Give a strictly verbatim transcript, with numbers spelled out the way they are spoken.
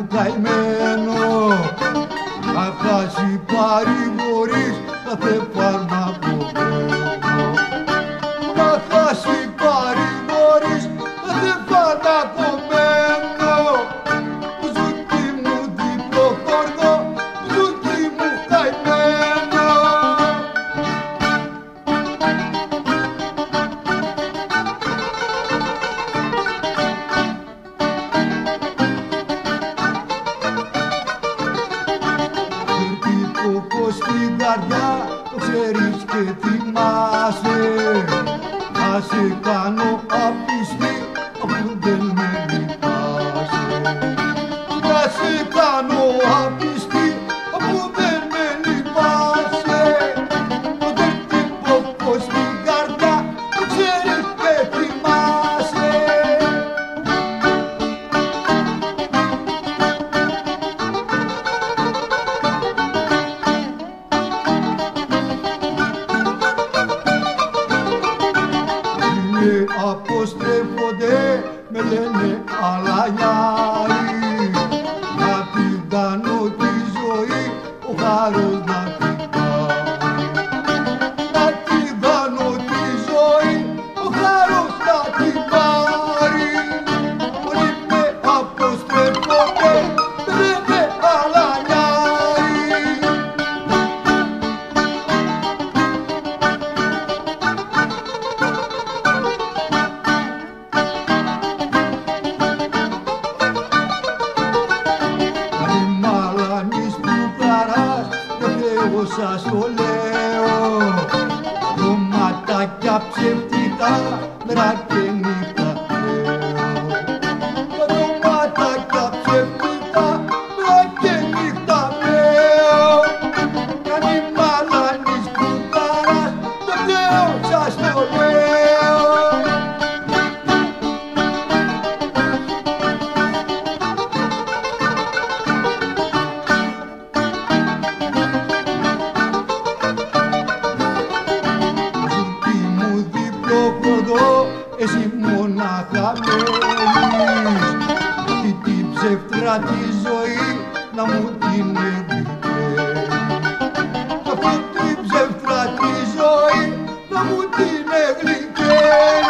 μου καημένο, αν χάσει παρηγορείς κάθε φαρμακομένο. Να χάσει παρηγορείς κάθε φαρμακομένο. Ζούκι μου διπλό χορδό, ζούκι μου καημένο. Κόκκο στην καρδιά, το ξέρεις και θυμάσαι. Θα σε κάνω απιστή, όπου δεν με λυπάσαι. Θα σε κάνω απιστή, όπου δεν με λυπάσαι. Το δέρτη κόκκο στην καρδιά, το ξέρεις και θυμάσαι. Αποστρέφονται, με λένε αλανιάρι. Να την κάνω τη ζωή, ο χάρος να την πάρει. Να την κάνω τη ζωή, ο χάρος να την πάρει. Όλοι με αποστρέφονται, με λένε αλανιάρι. Εγώ σας το λέω, δωματάκια ψευτικά, μέρα και νύχτα λέω. Τα δωματάκια ψευτικά, μέρα και νύχτα λέω. Κάνει μαλάνης πουτάρας, δεν λέω σας το λέω. Εσύ μονάχα μένεις, αυτή την ψεύτρα τη ζωή να μου την εγλυκαίνεις. Αυτή την ψεύτρα τη ζωή να μου την εγλυκαίνεις.